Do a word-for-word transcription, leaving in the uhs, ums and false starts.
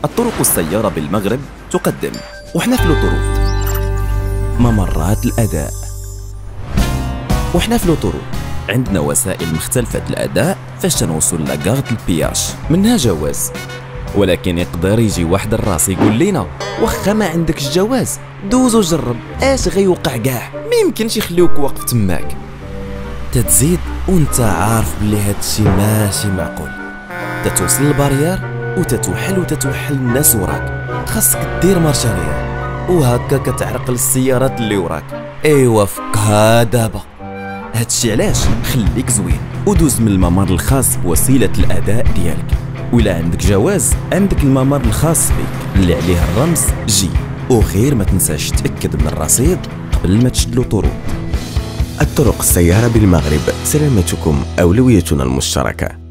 الطرق السيارة بالمغرب تقدم وحنا في لوطوروت ممرات الأداء. وحنا في لوطوروت عندنا وسائل مختلفة الأداء فاش تنوصل لاكارت البياش، منها جواز، ولكن يقدر يجي واحد الراس يقول لينا واخا ما عندكش جواز دوز وجرب اش غيوقع كاع، ما يمكنش يخليوك واقف تماك. تتزيد وانت عارف بلي هادشي ماشي معقول، تتوصل للبارير وتتوحل وتتوحل الناس وراك، خاصك دير مارشاريير وهكا كتعرقل السيارات اللي وراك. ايوا فكها دابا. هادشي علاش خليك زوين ودوز من الممر الخاص بوسيله الاداء ديالك، وإلا عندك جواز عندك الممر الخاص بك اللي عليه الرمز جي، وغير ما تنساش تأكد من الرصيد قبل ما تشد لوطوروت. الطرق السيارة بالمغرب، سلامتكم أولويتنا المشتركة.